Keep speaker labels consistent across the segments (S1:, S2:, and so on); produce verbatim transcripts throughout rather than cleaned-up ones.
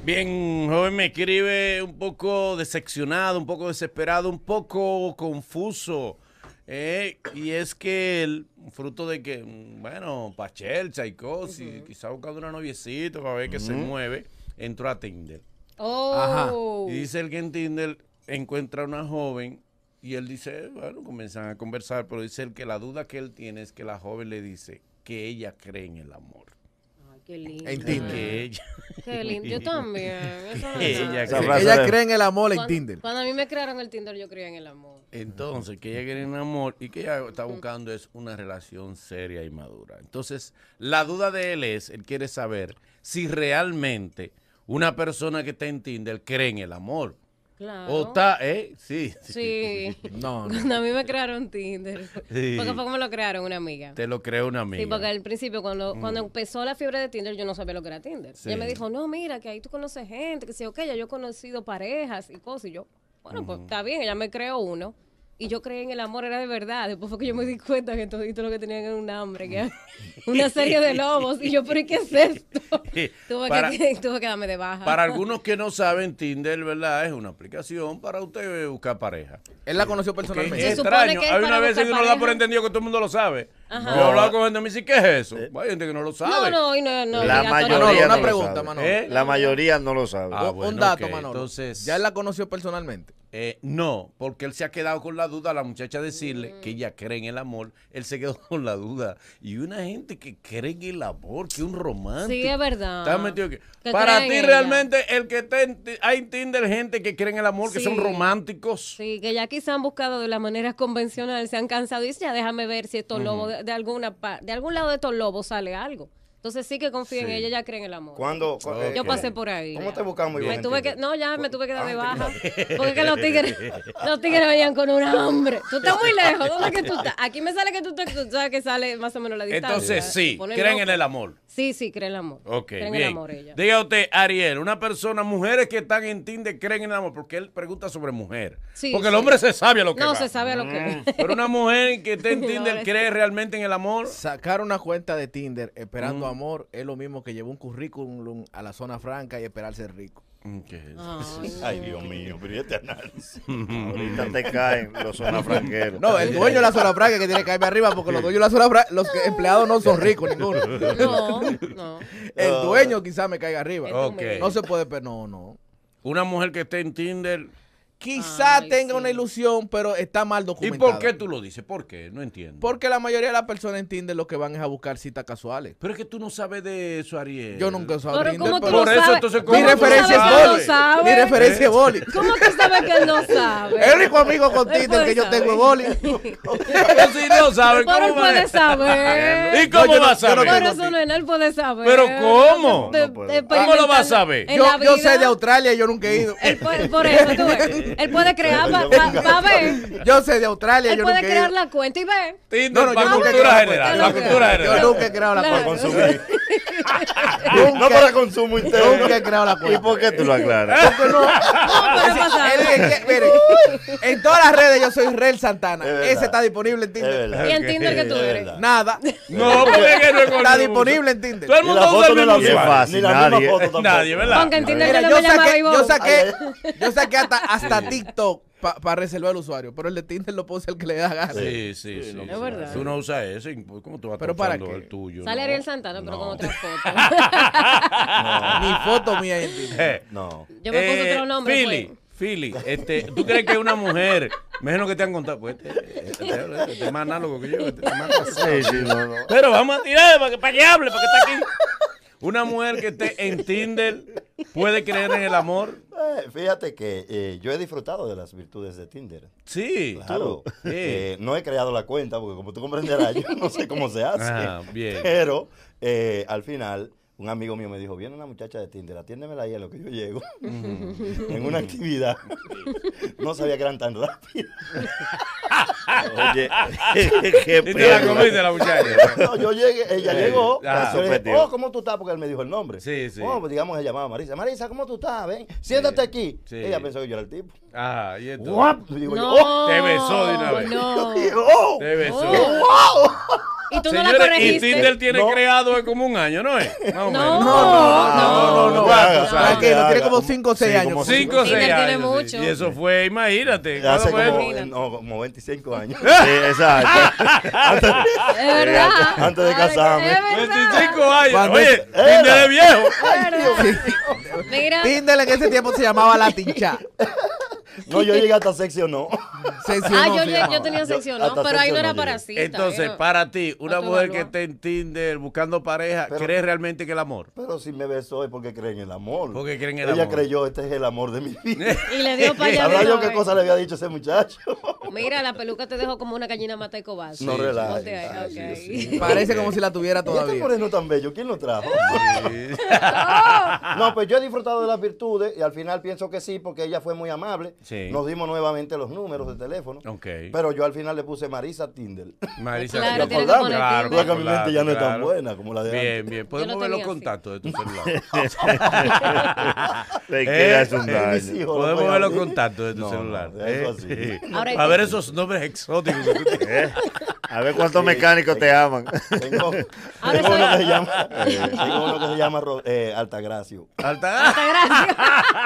S1: Bien, joven me escribe un poco decepcionado, un poco desesperado, un poco confuso. Eh, y es que el fruto de que, bueno, Pachel, Tchaikovsky, uh-huh. quizá buscando una noviecita para ver que uh-huh. se mueve, entró a Tinder.
S2: Oh.
S1: Ajá. Y dice el que en Tinder encuentra una joven y él dice, bueno, comienzan a conversar, pero dice él que la duda que él tiene es que la joven le dice que ella cree en el amor.
S2: Qué lindo.
S3: En Tinder.
S1: Que ella.
S2: Qué lindo. Yo también. Eso no
S1: ella,
S2: es
S1: cree,
S3: ella cree en el amor en
S2: cuando,
S3: Tinder.
S2: Cuando a mí me crearon el Tinder, yo creía en el amor.
S1: Entonces, que ella quiere en el amor y que ella está buscando es una relación seria y madura. Entonces, la duda de él es, él quiere saber si realmente una persona que está en Tinder cree en el amor.
S2: Claro.
S1: O está, ¿eh? Sí.
S2: Sí.
S3: No, no.
S2: Cuando a mí me crearon Tinder.
S1: Sí.
S2: Porque fue como lo crearon una amiga.
S1: Te lo creó una amiga.
S2: Sí, porque al principio, cuando,
S1: Mm.
S2: cuando empezó la fiebre de Tinder, yo no sabía lo que era Tinder.
S1: Sí.
S2: Ella me dijo, no, mira, que ahí tú conoces gente, que sí, ok, ya yo he conocido parejas y cosas. Y yo, bueno,
S1: Mm.
S2: pues está bien, ella me creó uno. Y yo creí en el amor, era de verdad. Después fue que yo me di cuenta que todo lo que tenían era un hambre, que era una serie de lobos. Y yo, ¿pero y qué es esto? tuve,
S1: Para-
S2: que, tuve que darme de baja.
S1: Para algunos que no saben, Tinder, ¿verdad? Es una aplicación para usted buscar pareja.
S3: Él la conoció
S1: Porque
S3: personalmente.
S1: es
S2: Se supone
S1: extraño.
S2: que es
S1: Hay una
S2: para
S1: vez que
S2: buscar
S1: uno lo da por
S2: pareja.
S1: entendido que todo el mundo lo sabe.
S2: Ajá.
S1: Yo he hablado con gente y me dice, ¿qué es eso?
S4: Eh.
S1: Hay gente que no lo
S2: No,
S1: sabe.
S2: no, y no, no.
S4: La
S2: obligatorio.
S4: mayoría
S3: Manolo,
S4: no
S3: una
S4: lo
S3: pregunta,
S4: sabe.
S3: Manolo.
S1: ¿Eh?
S4: La mayoría no lo sabe.
S1: Ah,
S3: Un-
S1: bueno,
S3: un dato,
S1: ok,
S3: Manolo.
S1: entonces-
S3: ¿Ya él la conoció personalmente?
S1: Eh, no, porque él se ha quedado con la duda, la muchacha decirle que ella cree en el amor, él se quedó con la duda. Y una gente que cree en el amor, que un romántico.
S2: Sí, es verdad.
S1: ¿Estás metido que-
S2: Que
S1: Para
S2: creen
S1: ti
S2: en ella.
S1: realmente el que está en, ti- hay en Tinder gente que cree en el amor, que
S2: Sí.
S1: son románticos.
S2: Sí, que ya quizá han buscado de las maneras convencionales, se han cansado y dicen, ya déjame ver si estos lobos, de, de alguna pa- de algún lado de estos lobos sale algo. Entonces sí que confío en
S1: Sí.
S2: ella, ya cree en el amor.
S4: ¿Cuándo? cu- eh,
S2: Yo
S4: qué?
S2: pasé por ahí.
S4: ¿Cómo
S2: ya.
S4: te buscamos?
S2: Me tuve que, no, ya me tuve que dar de
S4: Ah,
S2: baja.
S4: te-
S2: Porque es que los tigres, los tigres venían con una hambre. Tú estás muy lejos. ¿Dónde es que tú estás? Aquí me sale que tú, te, tú sabes que sale más o menos la distancia.
S1: Entonces sí,
S2: Se pone
S1: creen
S2: loco.
S1: en el amor.
S2: Sí, sí, creen en el amor.
S1: Ok,
S2: creen en
S1: bien.
S2: el amor ella.
S1: Diga usted, Ariel, una persona, mujeres que están en Tinder creen en el amor, porque él pregunta sobre mujer.
S2: Sí,
S1: porque el
S2: sí.
S1: hombre se sabe a lo que
S2: No,
S1: va.
S2: se sabe a lo que.
S1: Pero una mujer que está en
S2: No,
S1: Tinder
S2: es-
S1: cree realmente en el amor.
S3: Sacar una cuenta de Tinder esperando
S1: Mm.
S3: amor es lo mismo que llevar un currículum a la zona franca y esperar ser rico.
S1: Mm, ¿qué es eso?
S2: Ay,
S4: Ay, Dios mío, pero ¿y este análisis? Ahorita te caen los zonafranqueros.
S3: No, el dueño de la zona franca que tiene que caerme arriba porque los dueños de la zona franca, los que- empleados no son ricos ninguno.
S2: no, no.
S3: El
S4: No.
S3: dueño quizás me caiga arriba.
S1: Ok.
S3: No se puede, pero no, no.
S1: Una mujer que esté en Tinder.
S3: Quizá
S2: Ay,
S3: tenga
S2: sí.
S3: una ilusión, pero está mal
S1: ¿Y
S3: documentada.
S1: por qué tú lo dices? ¿Por qué? No entiendo.
S3: Porque la mayoría de las personas en Tinder lo que van es a buscar citas casuales.
S1: Pero es que tú no sabes de eso, Ariel.
S3: Yo nunca he usado
S2: Pero
S3: Tinder,
S2: ¿cómo tú
S3: pero
S2: lo
S1: Por eso,
S2: sabes?
S1: entonces,
S2: ¿Cómo
S3: mi
S1: ¿cómo
S2: tú
S1: tú
S3: referencia
S2: sabes
S3: es
S2: que él
S3: Boli.
S2: no sabe?
S3: Mi referencia es Boli.
S2: ¿Cómo tú sabes que él no sabe?
S3: El único amigo con
S2: Él
S3: Tinder
S2: puede
S3: que yo
S2: saber.
S3: tengo es Boli.
S1: Pero si no saben,
S2: Pero él
S1: ¿cómo va
S2: puede
S1: a-
S2: saber.
S1: ¿Y cómo
S3: No, yo no-
S1: va a
S3: yo no
S1: saber?
S2: Por
S3: tengo
S2: eso no, él puede saber.
S1: ¿Pero cómo?
S2: De-
S4: No puedo.
S2: de-
S1: ¿Cómo lo vas a saber?
S2: en
S3: Yo,
S2: la
S3: yo
S2: vida,
S3: sé de Australia y yo nunca he ido.
S2: Él puede, por eso, tú ves, él puede crear para ver.
S3: Yo sé de Australia y
S2: Él
S3: yo
S2: puede
S3: nunca he
S2: crear
S3: ido.
S2: la cuenta y ver.
S1: Tinder
S3: No, no, yo
S1: para
S3: nunca he
S1: cultura
S3: creado
S1: general.
S2: cuenta.
S1: Para cultura
S2: Yo
S1: general.
S3: Yo nunca he creado la
S2: Claro.
S3: cuenta.
S4: Consumir.
S3: Nunca-
S4: No para consumo interno.
S3: Nunca he creado la
S4: ¿Y
S3: cuenta.
S4: por qué tú lo aclaras?
S3: Porque no.
S2: No, puede pasar.
S3: El- el que- mire, en todas las redes yo soy Rel Santana.
S4: Es verdad.
S3: Ese está disponible en
S4: Es
S3: Tinder.
S4: verdad.
S2: ¿Y en Tinder que tú
S4: Es
S2: eres?
S4: verdad.
S3: Nada.
S1: No, porque es que no es con
S3: Está
S1: luz.
S3: disponible en Tinder.
S1: Todo el
S4: Y
S1: mundo
S4: la
S1: usa
S4: foto
S1: el
S4: no la
S1: mismo
S4: vi.
S1: usuario.
S4: Fácil, Ni la nadie. misma foto tampoco.
S1: Nadie, ¿verdad?
S2: Aunque en Tinder
S3: Mira,
S2: yo
S3: yo
S2: me llamaba
S3: saqué,
S2: Ivonne.
S3: yo saqué, yo saqué hasta, hasta TikTok para reservar el usuario, pero el de Tinder lo puede ser el que le da gana.
S1: Sí, sí, sí.
S2: Es verdad.
S1: Tú no usas ese. ¿Cómo tú vas a
S3: ¿Pero
S1: estar
S3: para
S1: usando
S3: qué?
S1: el tuyo?
S2: Sale
S1: No.
S2: Ariel Santana, pero
S1: No.
S2: con otra foto.
S3: Ni foto mía hay en Tinder.
S1: Eh,
S4: No.
S2: Yo me puse
S1: eh,
S2: otro nombre.
S1: Philly,
S2: pues.
S1: Philly, este, ¿tú crees que una mujer, me imagino que te han contado, pues este, este, este, este es más análogo que yo, este es más casado.
S4: Sí, sí, no, no.
S1: Pero vamos a tirar para que, para que hable, para que está aquí. Una mujer que esté en Tinder puede creer en el amor.
S4: Eh, fíjate que eh, yo he disfrutado de las virtudes de Tinder.
S1: Sí,
S4: Claro.
S1: tú. Sí.
S4: Eh, no he creado la cuenta porque como tú comprenderás, yo no sé cómo se hace.
S1: Ah, bien.
S4: Pero eh, al final, un amigo mío me dijo, viene una muchacha de Tinder, atiéndemela ahí en lo que yo llego. En una actividad. No sabía que eran tan rápidas.
S5: Oye, qué
S1: Y te la
S5: pena.
S1: comiste la muchacha.
S4: No, yo llegué, ella
S1: Sí.
S4: llegó.
S1: Ah,
S4: yo le dije,
S5: sorprendió.
S4: oh, ¿cómo tú estás? Porque él me dijo el nombre.
S1: Sí, sí.
S4: Oh, pues digamos, se llamaba Marisa. Marisa, ¿cómo tú estás? Ven, siéntate aquí.
S1: Sí.
S4: Ella pensó que yo era el tipo.
S1: Ah, y esto.
S4: Guap. Digo yo,
S2: No,
S4: oh.
S1: Te besó de una vez.
S2: No.
S4: Yo dije, oh.
S1: Te besó.
S2: Oh.
S4: ¡Wow!
S2: Y tú no la
S1: Señores, y
S2: corregiste.
S1: Tinder tiene
S4: No.
S1: creado es como un año, ¿no es? Más o
S2: No,
S1: menos.
S2: no,
S3: no, no.
S4: haga,
S3: Tranquilo,
S4: haga.
S3: tiene como cinco o seis
S4: Sí,
S3: años.
S4: como
S1: Cinco o
S2: Tinder
S1: seis
S2: tiene
S1: años. sí.
S2: mucho.
S1: Y eso fue, imagínate.
S4: Hace
S1: ¿cuándo
S4: como,
S1: fue?
S4: eh, no, como veinticinco años.
S5: Sí, exacto.
S2: Es verdad.
S4: Antes de
S2: Ahora,
S4: casarme.
S2: Es verdad.
S1: veinticinco años.
S3: Cuando-
S1: Oye,
S4: Era.
S1: Tinder es viejo.
S2: Es verdad. Mira,
S3: Tinder en ese tiempo se llamaba La Tincha.
S4: No, yo llegué hasta sexo no.
S3: Sección
S2: ah,
S3: no
S2: yo,
S3: se
S2: yo,
S3: llamaba.
S2: yo tenía sección, ¿no?
S4: hasta
S2: Pero ahí no
S4: sección
S2: era
S4: no
S2: para
S4: llegué.
S2: cita.
S1: Entonces,
S2: era-
S1: para ti, una
S2: Otro
S1: mujer que
S2: evaluado.
S1: esté en Tinder buscando pareja,
S4: Pero-
S1: ¿cree realmente que el amor?
S4: Pero si me besó es porque creen en el amor.
S1: Porque creen en el
S4: Ella
S1: amor.
S4: creyó, este es el amor de mi vida.
S2: Y le dio para allá.
S4: Sabrá
S2: de
S4: yo
S2: una
S4: qué
S2: vez.
S4: cosa le había dicho ese muchacho.
S2: Mira, la peluca te dejó como una gallina mata y cobarde.
S4: No relajes.
S2: Ponte ahí,
S4: Ay,
S2: ok.
S4: sí, sí.
S3: Parece como si la tuviera
S4: ¿Y este
S3: todavía.
S4: moreno tan bello? ¿Quién lo trajo?
S1: Sí.
S4: No, pues yo he disfrutado de las virtudes y al final pienso que sí, porque ella fue muy amable.
S1: Sí.
S4: Nos dimos nuevamente los números de teléfono.
S1: Ok.
S4: Pero yo al final le puse Marisa Tinder.
S1: Marisa,
S2: Claro,
S1: ¿te
S2: tiene que
S1: acordás?
S2: poner
S1: Claro,
S2: Tinder.
S4: Porque mi mente ya no es tan
S1: claro.
S4: buena como la de
S1: Bien,
S4: antes.
S1: bien. Podemos
S2: lo
S1: ver los
S2: tenía así.
S1: contactos de tu celular.
S5: Le
S1: Eh,
S5: queda hace un
S4: eh,
S5: daño.
S4: mis hijos.
S1: Podemos
S4: no
S1: ver los
S4: pueden
S1: contactos de tu
S4: No, no,
S1: celular.
S4: eso
S1: Eh,
S4: así.
S1: sí.
S2: Ahora hay
S1: A
S2: que-
S1: ver esos nombres exóticos que tú tienes.
S5: Eh, A ver cuántos mecánicos te aman.
S4: Tengo,
S2: Ahora
S4: tengo uno
S2: soy-
S4: que se llama, tengo uno que se llama Ro- eh, Altagracio.
S1: Alta.
S2: Gracias.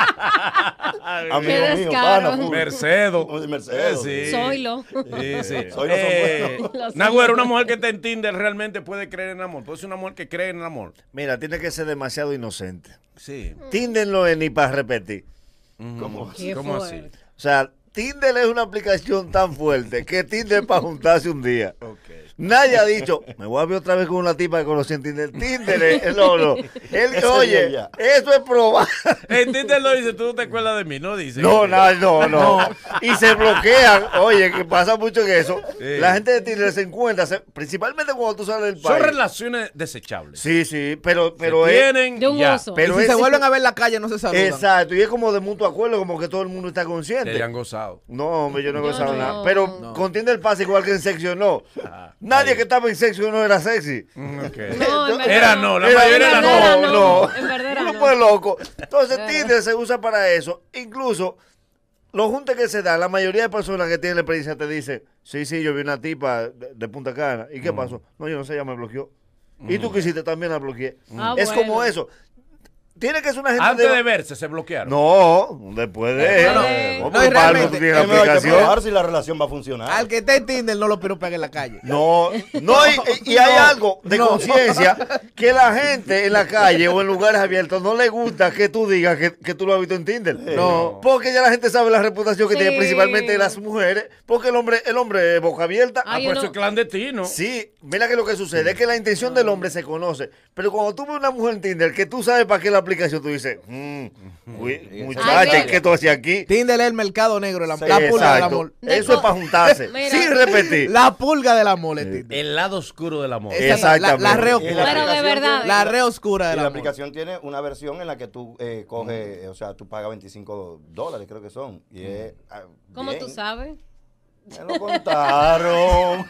S4: Amigo
S2: Qué
S4: mío,
S2: descaro.
S4: pana, full.
S1: Mercedo.
S4: Oh, Mercedes.
S1: Eh, sí.
S2: Soylo.
S1: Sí, sí.
S4: Soy no son
S1: Eh,
S4: buenos.
S2: Los
S1: Nagüero, una mujer que está en Tinder realmente puede creer en el amor. Puede ser una mujer que cree en el amor.
S5: Mira, tiene que ser demasiado inocente.
S1: Sí.
S5: Tinder no es ni para repetir.
S4: ¿Cómo?
S2: Qué
S1: ¿Cómo así?
S2: fuerte.
S5: O sea, Tinder es una aplicación tan fuerte que Tinder es para juntarse un día.
S1: Ok.
S5: Nadie ha dicho, me voy a ver otra vez con una tipa que conocí en Tinder. Tinder es, no, no. Él,
S4: Ese
S5: oye,
S4: día
S5: eso es probar.
S1: En Tinder lo dice, tú no te acuerdas de mí, ¿no? Dice.
S5: No, no, no, no. Y se bloquean. Oye, que pasa mucho en eso.
S1: Sí.
S5: La gente de Tinder se encuentra, se- principalmente cuando tú sales del
S1: Son
S5: país.
S1: relaciones desechables.
S5: Sí, sí, pero, pero
S1: Se
S5: es.
S1: tienen
S2: De un
S1: ya.
S2: oso.
S5: Pero
S3: y si
S5: es-
S3: se vuelven a ver en la calle, no se saludan.
S5: Exacto, y es como de mutuo acuerdo, como que todo el mundo está
S1: Que
S5: consciente.
S1: ya han gozado.
S5: No, hombre, yo no he
S2: Yo
S5: gozado
S2: no.
S5: nada. Pero
S3: No.
S5: con Tinder pasa igual que en sexo no. Nadie que estaba en sexo no era sexy.
S1: Mm, ok.
S2: No, en verdad
S1: Era no, la
S5: Era-
S1: mayoría
S5: era
S1: era
S2: en
S1: no.
S2: verdad
S5: no,
S2: no.
S5: no.
S2: En verdad
S5: Uno
S2: no.
S5: fue loco. Entonces
S2: Verdad.
S5: Tinder se usa para eso. Incluso los juntes que se dan, la mayoría de personas que tienen la experiencia te dicen, sí, sí, yo vi una tipa de, de Punta Cana. ¿Y qué pasó? No, yo no sé, ella me bloqueó. Y tú quisiste, también la bloqueé.
S2: Ah,
S5: es
S2: bueno.
S5: como eso. Tiene que ser una gente
S1: Antes
S5: de...
S1: de verse, se bloquearon.
S5: No, después de...
S2: Después
S5: No,
S2: de-
S5: no,
S3: No,
S5: porque
S3: y
S5: para algo
S3: realmente,
S5: tú tienes la
S4: Primero hay que
S5: aplicación.
S4: probar si la relación va a funcionar.
S3: Al que esté en Tinder no lo piropean en la calle.
S5: No, no, y, y hay
S3: No,
S5: algo de
S3: no.
S5: conciencia que la gente en la calle o en lugares abiertos no le gusta que tú digas que, que tú lo has visto en Tinder.
S3: No.
S5: Porque ya la gente sabe la reputación que
S2: Sí.
S5: tiene principalmente las mujeres, porque el hombre, el hombre es boca abierta.
S1: Ah,
S2: Ay,
S1: pues
S2: uno-
S1: eso es clandestino.
S5: Sí, mira que lo que sucede es que la intención del hombre se conoce, pero cuando tú ves una mujer en Tinder que tú sabes para qué la aplicación, tú dices, mm, uy, muchacha,
S2: Ay,
S5: ¿qué tú haces aquí?
S3: Tinder es el mercado negro, la,
S4: Sí,
S3: la pulga del
S5: Exacto.
S3: amor.
S5: Eso es para juntarse,
S2: Mira.
S5: sin repetir.
S3: La pulga del amor es Tinder.
S1: El lado oscuro del amor.
S3: Esa es la, la, la re
S4: Y la
S3: oscura.
S2: Pero de
S4: aplicación
S2: verdad.
S4: tiene-
S3: La re oscura
S4: Y
S3: del
S4: la
S3: amor.
S4: aplicación tiene una versión en la que tú eh, coges, eh, o sea, tú pagas veinticinco dólares, creo que son. Y es, ah,
S2: ¿Cómo
S4: bien.
S2: tú sabes?
S4: Me lo contaron.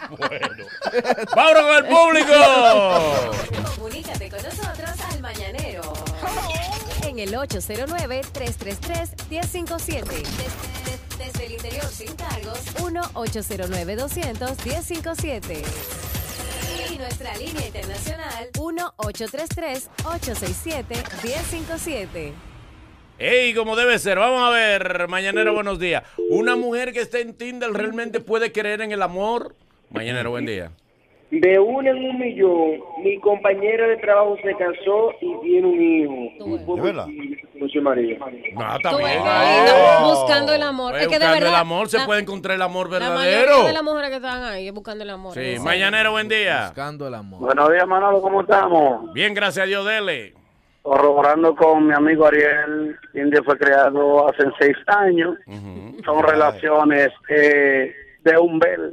S1: ¡Vámonos con el público!
S6: Comunícate con nosotros al Mañanero. En el ocho cero nueve, tres tres tres, uno cero cinco siete. Desde, desde el interior sin cargos, uno ocho cero nueve, doscientos, uno cero cinco siete. Y nuestra línea internacional, uno ocho tres tres, ocho seis siete, uno cero cinco siete.
S1: Ey, como debe ser. Vamos a ver, Mañanero, buenos días. ¿Una mujer que esté en Tinder realmente puede creer en el amor? Mañanero, buen día.
S7: De uno en un millón, mi compañera de trabajo se casó y tiene un hijo.
S2: Tú
S7: Y fue
S4: ¿De verdad?
S7: porque conoció a María.
S1: No,
S2: Tú ves
S1: también.
S2: qué lindo, buscando el amor.
S1: Pues
S2: Es que de
S1: buscando
S2: verdad.
S1: el amor se
S2: la-
S1: puede encontrar el amor
S2: La mayoría
S1: verdadero.
S2: de las mujeres que están ahí es buscando el amor.
S1: Sí,
S2: En serio.
S1: Mañanero, buen día.
S3: Buscando el amor.
S7: Buenos días, Manolo, ¿cómo estamos?
S1: Bien, gracias a Dios, dele.
S7: Corroborando con mi amigo Ariel, India fue creado hace seis años. Son relaciones eh, de un bel.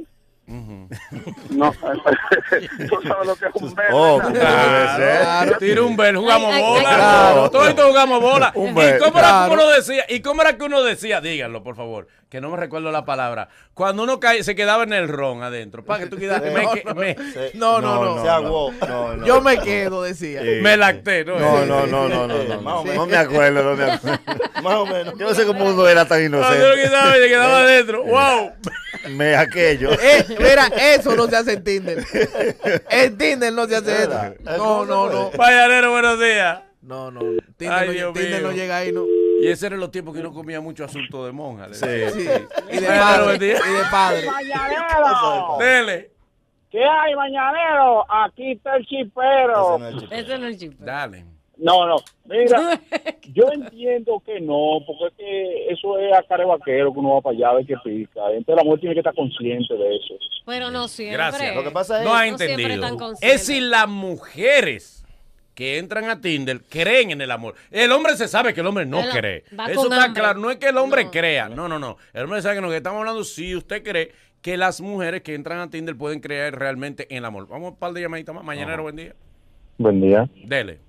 S7: No, tú sabes lo que es un bel.
S5: Oh,
S7: ¿verdad?
S5: puede ser.
S3: Claro.
S1: Tira un bel, jugamos
S2: Ay, ay,
S1: bola.
S2: ay,
S5: Claro.
S1: Todos estos jugamos bola.
S5: Un
S1: ¿Y
S5: bel,
S1: cómo era
S3: claro.
S1: que uno decía? ¿Y cómo era que uno decía? Díganlo, por favor, que no me recuerdo la palabra. Cuando uno cae, se quedaba en el ron adentro. Para que tú quedas, me, que- me,
S4: Se-
S3: No, no, no.
S4: Se aguó.
S5: No, no.
S3: Yo me quedo, decía.
S5: Sí.
S1: me lacté, ¿no?
S5: No, no, no, no, no,
S4: Eh,
S5: no,
S4: más o
S5: no,
S4: menos.
S5: no me acuerdo, no me acuerdo.
S4: Más o menos.
S5: Yo no sé cómo uno era tan
S1: Cuando uno
S5: inocente.
S1: quedaba y se quedaba adentro. ¡Wow!
S5: me aquello.
S3: Eh, mira, eso no se hace en Tinder. En Tinder no se hace eso. No, no, no.
S1: Mañanero, buenos días.
S3: No, no. Tinder,
S1: Ay,
S3: no,
S1: Dios
S3: Tinder
S1: mío.
S3: no llega ahí, no.
S1: Y ese era los tiempos que no comía mucho asunto de monja.
S5: Sí.
S3: Sí. Y de
S1: Mañanero,
S3: padre.
S1: buen día.
S3: Y de padre.
S8: Mañanero,
S1: Dele.
S8: ¿qué hay, mañanero? Aquí está el chipero.
S4: Ese no es el chip.
S2: Ese no es el chip.
S1: Dale.
S8: No, no, mira, yo entiendo que no, porque es que eso es a care vaquero que uno va para allá a ver qué pica. Entonces la mujer tiene que estar consciente de eso.
S2: Pero no siempre.
S1: Gracias.
S4: Lo que pasa es...
S1: No ha
S2: No siempre
S1: entendido.
S2: están conscientes.
S1: Es si las mujeres que entran a Tinder creen en el amor. El hombre se sabe que el hombre no
S2: El-
S1: cree.
S2: va
S1: Eso
S2: con
S1: está
S2: hambre.
S1: claro. No es que el hombre
S2: No.
S1: crea. No, no, no. El hombre sabe que no. Que estamos hablando si usted cree que las mujeres que entran a Tinder pueden creer realmente en el amor. Vamos a un par de llamaditas más. Mañanero, buen día.
S9: Buen día.
S1: Dele.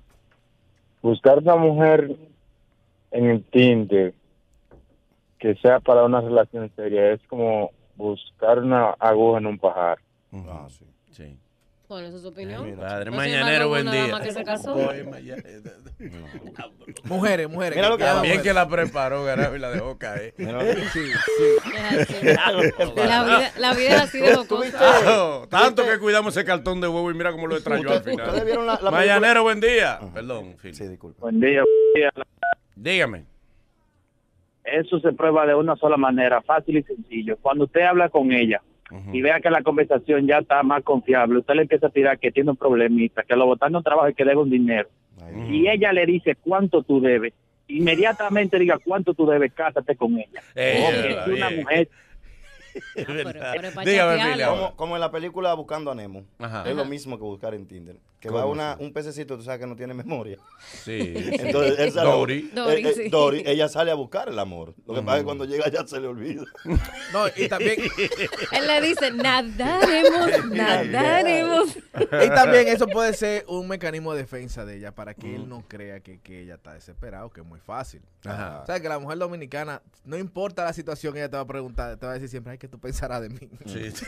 S9: Buscar una mujer en el Tinder que sea para una relación seria es como buscar una aguja en un pajar.
S4: Ah, sí.
S1: Sí.
S2: Bueno, esa es su opinión.
S1: Padre,
S2: No, sin
S1: mañanero,
S2: embargo,
S1: buen
S2: una
S1: día.
S2: dama que se casó.
S1: Voy, mañana-
S3: Mujeres, mujeres.
S4: Mira lo que
S3: ya
S4: hago.
S1: Bien
S3: mujeres.
S1: que la preparó, Garabi, y la dejó caer.
S4: Mira,
S3: Sí, sí.
S2: Es así. La vida, la vida es así de jocosa.
S1: Ah, tanto que cuidamos ese cartón de huevo y mira cómo lo extrañó al
S4: Usted-
S1: final.
S4: ustedes vieron la, la
S1: Mañanero, buen día. Perdón, Phil.
S4: Sí, disculpa.
S9: Buen día.
S1: Dígame.
S9: Eso se prueba de una sola manera, fácil y sencillo. Cuando usted habla con ella y vea que la conversación ya está más confiable, usted le empieza a tirar que tiene un problemita, que lo botaron un trabajo y que debe un dinero.
S4: Ahí.
S9: Y ella le dice cuánto tú debes. Inmediatamente diga cuánto tú debes, cásate con ella.
S1: Eh,
S9: Porque
S1: verdad,
S9: si una
S1: bien.
S9: mujer
S1: Es
S2: pero-
S1: verdad.
S2: pero es pa'
S1: Dígame,
S2: chatearlo.
S1: Phil, ahora.
S4: Como, como en la película Buscando a Nemo.
S1: Ajá.
S4: Es lo mismo que buscar en Tinder. Que va
S1: ¿Cómo
S4: una,
S1: así?
S4: un pececito, tú sabes que no tiene memoria.
S1: Sí.
S4: Entonces, él sale-
S1: Dory.
S2: Dory,
S4: eh, eh,
S2: sí.
S4: Dory, ella sale a buscar el amor. Lo que pasa es que cuando llega ya se le olvida.
S3: No, y también,
S2: Él le dice, nadaremos, nadaremos.
S3: y también eso puede ser un mecanismo de defensa de ella para que él no crea que, que ella está desesperada, que es muy fácil.
S1: Ajá.
S3: O sea, que la mujer dominicana, no importa la situación, ella te va a preguntar, te va a decir siempre, ay, ¿qué tú pensarás de mí?
S1: Sí, sí.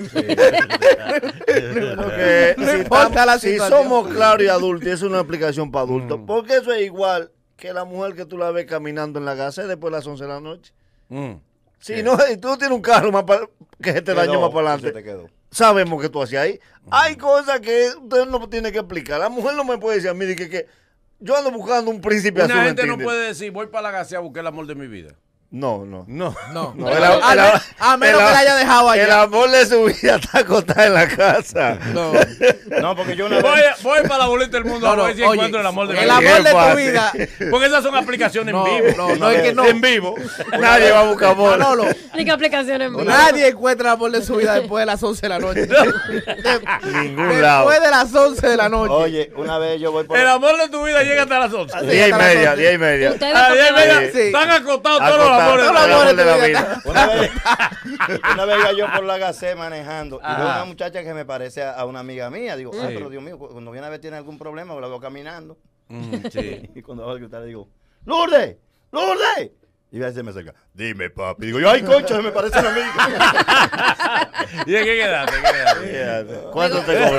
S5: Porque
S3: No
S5: si,
S3: importa
S5: estamos-
S3: la
S5: si
S3: situación.
S5: somos claros y adultos, y es una explicación para adultos,
S1: Mm.
S5: porque eso es igual que la mujer que tú la ves caminando en la casa después de las once de la noche.
S1: Mm.
S5: Si no, y tú tienes un carro más pa- que se te dañó
S4: Quedó,
S5: más para
S4: y se te
S5: adelante,
S4: quedó.
S5: sabemos que tú hacías ahí. Hay cosas que usted no tiene que explicar. La mujer no me puede decir a mí de que, que yo ando buscando un príncipe azul
S1: Una
S5: en
S1: gente no
S5: Tinder.
S1: puede decir, voy para la gasea a buscar el amor de mi vida.
S5: No, no.
S1: No.
S3: No,
S5: No,
S3: a,
S5: el am- el am-
S3: a menos
S5: el
S3: que
S5: am-
S3: la haya dejado
S5: El
S3: allá.
S5: amor de su vida está acostado en la casa.
S3: No,
S4: No, porque yo una
S1: Voy,
S4: vez...
S1: voy para la bolita del mundo
S3: no,
S1: a
S3: no,
S1: ver si
S3: oye,
S1: encuentro el amor de mi
S3: el
S1: vida.
S3: amor de tu
S5: Fácil.
S3: vida.
S1: Porque esas son aplicaciones
S3: No,
S1: en vivo.
S3: no, no, es que no.
S1: En vivo.
S5: Nadie va a buscar amor.
S3: Manolo,
S2: ¿Y qué aplicación en vivo?
S3: nadie encuentra el amor de su vida después de las once de la noche. De-
S5: Ningún lado.
S3: después de las once de la noche.
S4: Oye, una vez yo voy por...
S1: El amor de tu vida llega hasta las once.
S5: Diez y media, diez y media.
S2: Ustedes
S1: A las diez y
S2: porque van-
S1: media
S3: Sí.
S1: están acotados todos los
S5: Acostado,
S1: amores.
S3: todos
S1: de
S3: los
S1: la
S3: amores
S1: vida.
S5: de la vida.
S4: Una vez, una vez iba yo por la Gacé manejando y
S1: Ajá.
S4: veo una muchacha que me parece a, a una amiga mía. Digo, ah,
S1: Sí.
S4: pero Dios mío, cu- cuando viene a ver tiene algún problema, la veo caminando.
S1: Mm, sí.
S4: Y cuando voy a gritar le digo, ¡Lourdes! ¡Lourdes! Y a veces me acerca, dime papi. Digo, yo, ay concha, me parece una amiga.
S1: ¿Y de qué quedaste? ¿Qué quedaste?
S5: ¿Cuánto te
S2: Nego-
S5: cobró?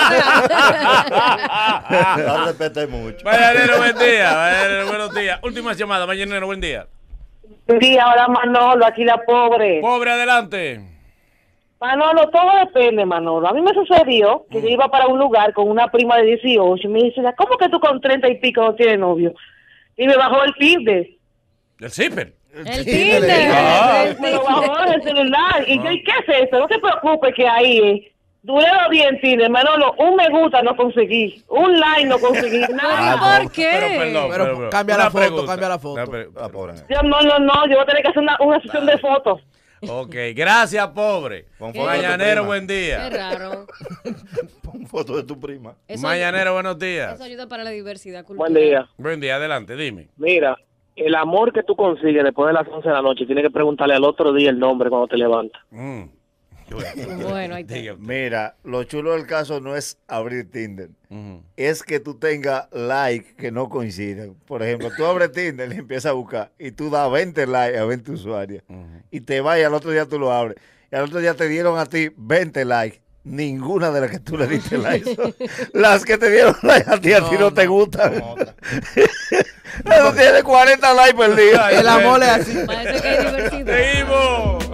S2: negociar.
S4: La respeté mucho.
S1: Mañanero, buen día. Mañanero, buenos días. Última llamada. Mañanero, buen día.
S10: Sí, ahora Manolo, aquí la pobre.
S1: Pobre, adelante.
S10: Manolo, todo depende, Manolo. A mí me sucedió que yo iba para un lugar con una prima de dieciocho y me dice, ¿cómo que tú con treinta y pico no tienes novio? Y me bajó el Tinder.
S1: El zipper.
S2: El Tinder.
S1: Ah.
S2: el
S10: Me lo
S2: Tinder.
S10: bajó en el celular. Y yo, ¿y qué es eso? No te preocupes que ahí eh, duré los días en Tinder, Manolo. Un me gusta no conseguí. Un like no conseguí. Nada.
S2: ¿Por qué?
S1: Pero perdón,
S3: Pero
S1: pero, pero,
S3: cambia
S1: una
S3: la foto,
S1: pregunta.
S3: cambia la foto.
S1: Una pre-
S4: La pobre.
S10: Yo, no, no, no. Yo voy a tener que hacer una, una sesión de fotos.
S1: Ok, gracias, pobre.
S4: Pon foto de tu
S1: Mañanero,
S4: prima.
S1: buen
S2: Qué
S1: día.
S2: raro.
S4: Pon foto de tu prima.
S2: Eso,
S1: Mañanero, buenos días.
S2: eso ayuda para la diversidad cultural.
S9: Buen día.
S1: Buen día, adelante, dime.
S9: Mira, el amor que tú consigues después de las once de la noche, tienes que preguntarle al otro día el nombre cuando te levantas.
S1: Mm.
S2: Bueno, ahí está.
S1: Diga.
S5: Mira, lo chulo del caso no es abrir Tinder.
S1: Ujú.
S5: Es que tú tengas like que no coinciden. Por ejemplo, tú abres Tinder y empiezas a buscar y tú das veinte likes a veinte usuarios y te vas y al otro día tú lo abres. Y al otro día te dieron a ti veinte likes. Ninguna de las que tú le diste like son las que te dieron like a ti, a ti no,
S3: No,
S5: te
S3: no.
S5: gustan.
S4: Como otra.
S5: Eso tiene cuarenta likes por día.
S3: El amor es así.
S2: Parece que hay diversidad.
S1: Seguimos.